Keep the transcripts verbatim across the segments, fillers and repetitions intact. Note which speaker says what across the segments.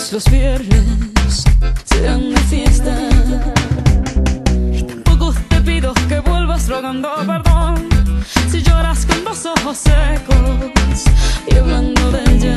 Speaker 1: todos los viernes sean de fiesta. Y tampoco te pido que vuelvas rogando perdón si lloras con dos ojos secos y hablando de ella.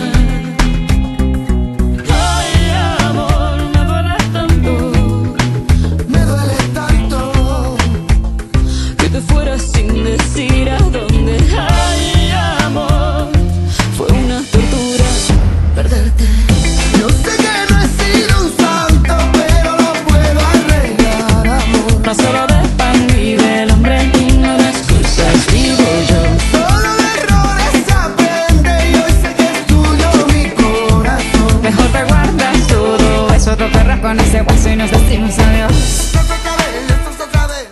Speaker 1: Ay, amor, me duele tanto,
Speaker 2: Me duele tanto
Speaker 1: que te fueras sin decir a dónde. Ay, amor, fue una tortura perderte.
Speaker 2: Yo sé que no he sido un santo, pero lo puedo arreglar, amor.
Speaker 1: No solo de pan vive el hombre y no de excusas vivo yo.
Speaker 2: Solo de errores se aprende y hoy sé que es tuyo mi corazón.
Speaker 1: Mejor te guardas todo eso, te perras con ese hueso y nos decimos adiós.
Speaker 2: Esto es otra vez, esto es otra vez.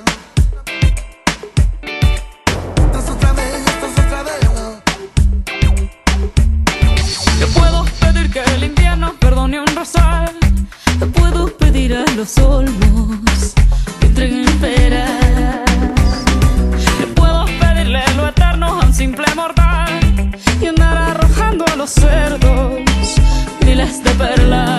Speaker 2: Esto es otra vez, esto es otra vez.
Speaker 1: Yo puedo pedir que el invierno perdone un rosal. Te puedo pedir a los olmos que entreguen peras. Yo puedo pedirle lo eterno a un simple mortal y andar arrojando a los cerdos miles de perlas.